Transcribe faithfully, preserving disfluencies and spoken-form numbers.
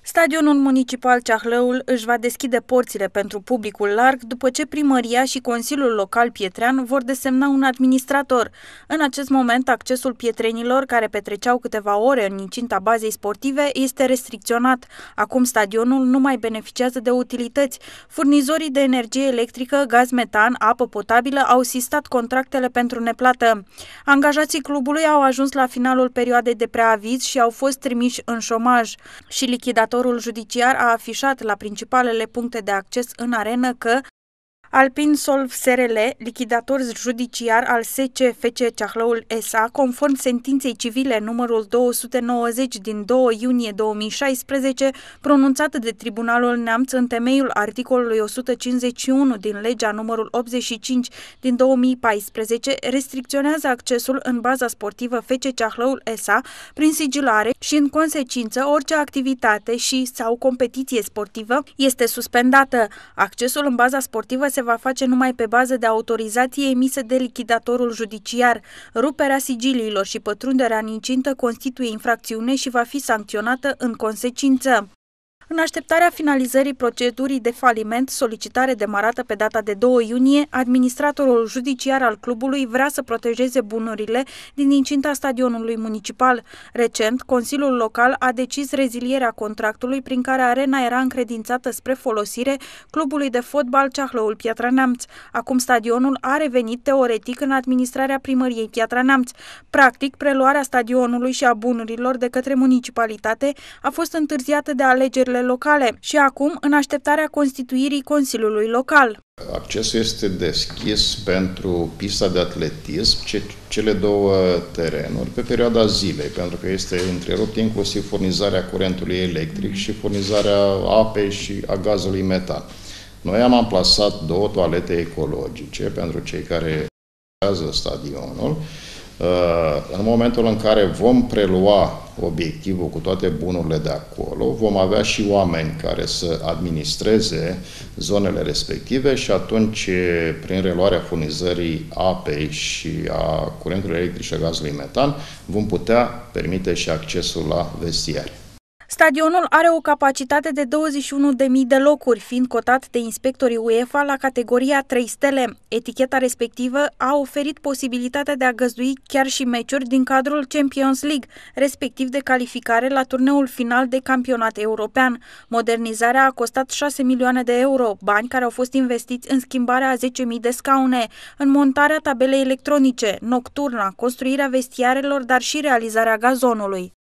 Stadionul municipal Ceahlăul își va deschide porțile pentru publicul larg după ce primăria și Consiliul Local Pietrean vor desemna un administrator. În acest moment, accesul pietrenilor care petreceau câteva ore în incinta bazei sportive este restricționat. Acum stadionul nu mai beneficiază de utilități. Furnizorii de energie electrică, gaz metan, apă potabilă au sistat contractele pentru neplată. Angajații clubului au ajuns la finalul perioadei de preaviz și au fost trimiși în șomaj. Și lichidatorul judiciar a afișat la principalele puncte de acces în arenă că Alpin Solv S R L, lichidator judiciar al S C F C Ceahlăul S A, conform sentinței civile numărul două sute nouăzeci din doi iunie două mii șaisprezece, pronunțată de Tribunalul Neamț în temeiul articolului o sută cincizeci și unu din legea numărul optzeci și cinci din două mii paisprezece, restricționează accesul în baza sportivă F C Ceahlăul S A prin sigilare și, în consecință, orice activitate și sau competiție sportivă este suspendată. Accesul în baza sportivă se va face numai pe bază de autorizație emisă de lichidatorul judiciar. Ruperea sigiliilor și pătrunderea în incintă constituie infracțiune și va fi sancționată în consecință. În așteptarea finalizării procedurii de faliment, solicitare demarată pe data de doi iunie, administratorul judiciar al clubului vrea să protejeze bunurile din incinta stadionului municipal. Recent, Consiliul Local a decis rezilierea contractului prin care arena era încredințată spre folosire clubului de fotbal Ceahlăul Piatra Neamț. Acum stadionul a revenit teoretic în administrarea primăriei Piatra Neamț. Practic, preluarea stadionului și a bunurilor de către municipalitate a fost întârziată de alegerile locale și acum în așteptarea constituirii Consiliului Local. Accesul este deschis pentru pista de atletism, cele două terenuri, pe perioada zilei, pentru că este întrerupt inclusiv furnizarea curentului electric și furnizarea apei și a gazului metan. Noi am amplasat două toalete ecologice pentru cei care utilizează stadionul. În momentul în care vom prelua obiectivul cu toate bunurile de acolo, vom avea și oameni care să administreze zonele respective și atunci, prin reluarea furnizării apei și a curentului electric și a gazului metan, vom putea permite și accesul la vestiare. Stadionul are o capacitate de douăzeci și unu de mii de locuri, fiind cotat de inspectorii UEFA la categoria trei stele. Eticheta respectivă a oferit posibilitatea de a găzdui chiar și meciuri din cadrul Champions League, respectiv de calificare la turneul final de campionat european. Modernizarea a costat șase milioane de euro, bani care au fost investiți în schimbarea a zece mii de scaune, în montarea tabelei electronice, nocturna, construirea vestiarelor, dar și realizarea gazonului.